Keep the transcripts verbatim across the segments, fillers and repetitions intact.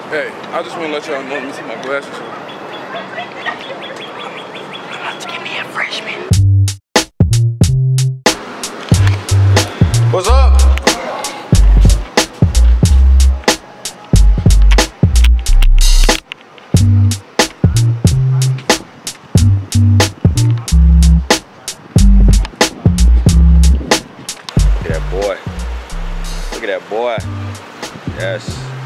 Hey, I just want to let y'all know. Let me see my glasses. About to give me a freshman. What's up? Look at that boy. Look at that boy. Yes.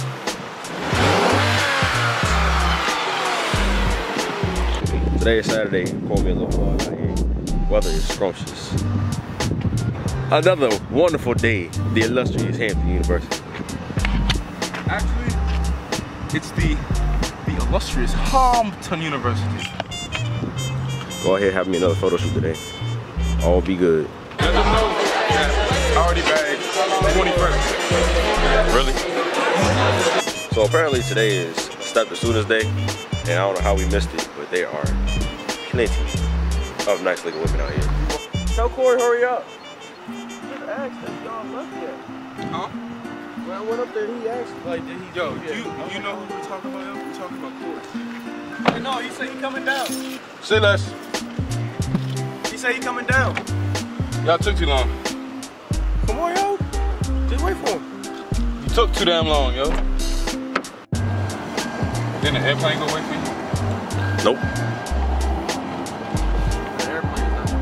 Today is Saturday. Pour me a little vlog out here. Weather is scrumptious. Another wonderful day. The illustrious Hampton University. Actually, it's the the illustrious Hampton University. Go ahead, have me another photo shoot today. All be good. Let them know that I already bagged twenty presents. Really? So apparently today is Step the Students Day, and I don't know how we missed it, but there are plenty of nice looking women out here. Tell Corey, hurry up. Just asked if y'all left yet. Huh? When I went up there, he asked, like, did he? Yo, you you know who we're talking about? We're talking about Corey. No, he said he coming down. Say less. He said he coming down. Y'all took too long. Come on, yo. Just wait for him. You took too damn long, yo. Then the airplane go wait for you? Nope. The airplane's not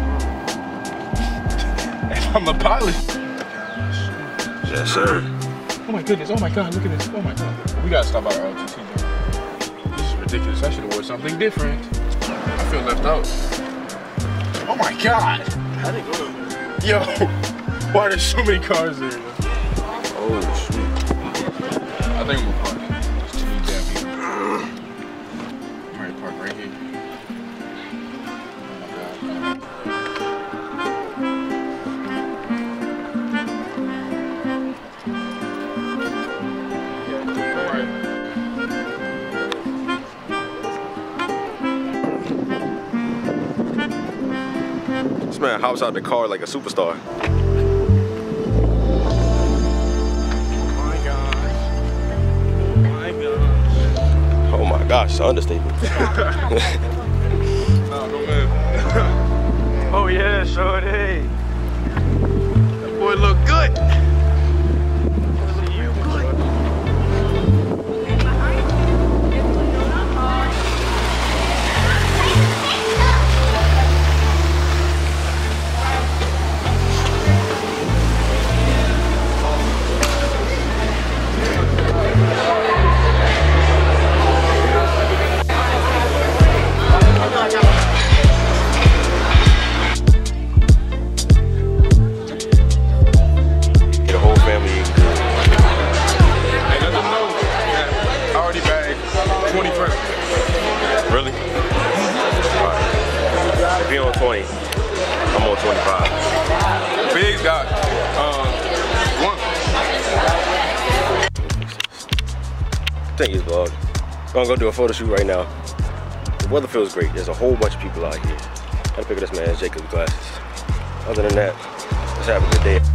If I'm a pilot. Yes, sir. Oh my goodness, oh my god, look at this. Oh my god. We gotta stop our L T C. This is ridiculous. I should have worn something different. I feel left out. Oh my god. I didn't go to there. Yo, why are there so many cars there? Yo? Oh, shoot. I think I'm gonna park it. There's too many damn people. I'm ready to park right here. This man hops out the car like a superstar. Oh my gosh, it's an understatement. Oh, no man. Oh yeah, sure did. That boy look good. You good. Really? Alright. If you're on twenty, I'm on twenty-five. Big got um, one. Thank you, vlog. I'm gonna go do a photo shoot right now. The weather feels great. There's a whole bunch of people out here. Gotta pick up this man Jacob's glasses. Other than that, let's have a good day.